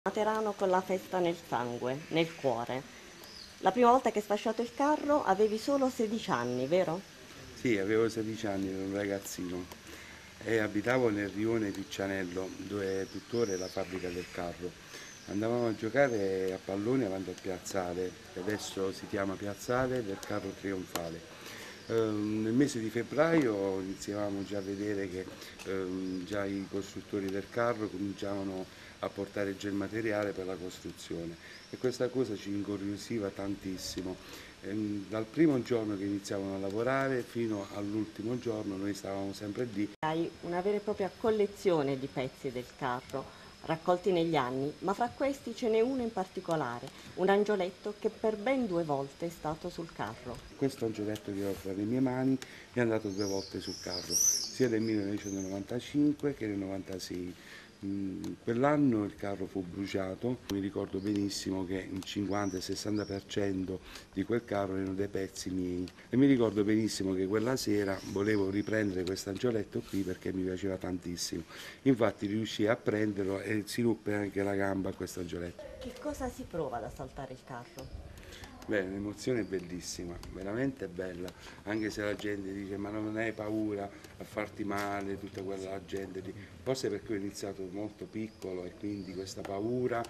Materano con la festa nel sangue, nel cuore. La prima volta che hai sfasciato il carro avevi solo 16 anni, vero? Sì, avevo 16 anni, ero un ragazzino e abitavo nel rione Piccianello, dove è tuttora è la fabbrica del carro. Andavamo a giocare a pallone avanti al piazzale, che adesso si chiama Piazzale del Carro Trionfale. Nel mese di febbraio iniziavamo già a vedere che già i costruttori del carro cominciavano a portare già il materiale per la costruzione e questa cosa ci incuriosiva tantissimo. Dal primo giorno che iniziavano a lavorare fino all'ultimo giorno noi stavamo sempre lì. Hai una vera e propria collezione di pezzi del carro raccolti negli anni, ma fra questi ce n'è uno in particolare, un angioletto che per ben 2 volte è stato sul carro. Questo angioletto che ho fra le mie mani è andato 2 volte sul carro, sia nel 1995 che nel 96. Quell'anno il carro fu bruciato, mi ricordo benissimo che il 50-60% di quel carro erano dei pezzi miei e mi ricordo benissimo che quella sera volevo riprendere questo angioletto qui perché mi piaceva tantissimo. Infatti riuscii a prenderlo e si ruppe anche la gamba a questo angioletto. Che cosa si prova ad assaltare il carro? Beh, un'emozione bellissima, veramente bella, anche se la gente dice ma non hai paura a farti male, tutta quella gente lì. Forse perché ho iniziato molto piccolo e quindi questa paura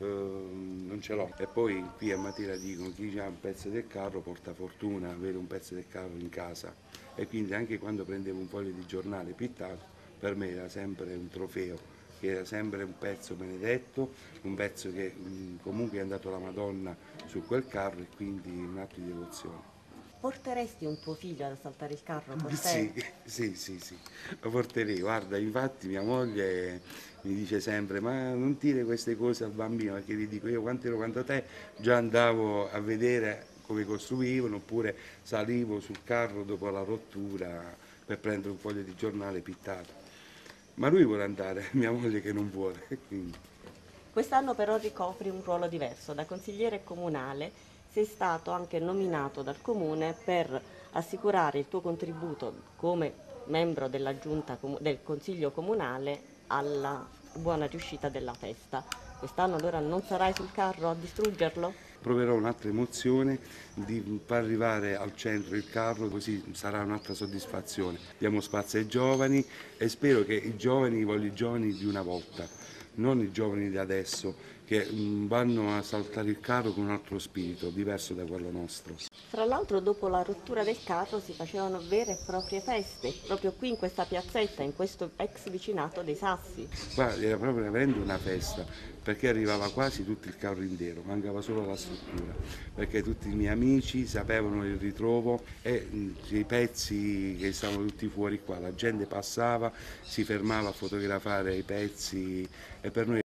non ce l'ho. E poi qui a Matera dicono chi ha un pezzo del carro porta fortuna, avere un pezzo del carro in casa. E quindi anche quando prendevo un foglio di giornale pittato, per me era sempre un trofeo, che era sempre un pezzo benedetto, un pezzo che comunque è andato la Madonna su quel carro e quindi un atto di devozione. Porteresti un tuo figlio ad assaltare il carro con te? Sì, sì, sì, sì, lo porterei. Guarda, infatti mia moglie mi dice sempre, ma non dire queste cose al bambino, perché gli dico io quanto ero quanto te, già andavo a vedere come costruivano, oppure salivo sul carro dopo la rottura per prendere un foglio di giornale pittato. Ma lui vuole andare, mia moglie che non vuole, quindi. Quest'anno però ricopri un ruolo diverso. Da consigliere comunale sei stato anche nominato dal comune per assicurare il tuo contributo come membro della giunta del consiglio comunale alla buona riuscita della festa. Quest'anno allora non sarai sul carro a distruggerlo? Proverò un'altra emozione di far arrivare al centro il carro, così sarà un'altra soddisfazione. Diamo spazio ai giovani e spero che i giovani vogliono i giovani di una volta, non i giovani di adesso che vanno a saltare il carro con un altro spirito, diverso da quello nostro. Fra l'altro dopo la rottura del carro si facevano vere e proprie feste, proprio qui in questa piazzetta, in questo ex vicinato dei Sassi. Qua era proprio veramente una festa, perché arrivava quasi tutto il carro intero, mancava solo la struttura, perché tutti i miei amici sapevano il ritrovo e i pezzi che stavano tutti fuori qua, la gente passava, si fermava a fotografare i pezzi e per noi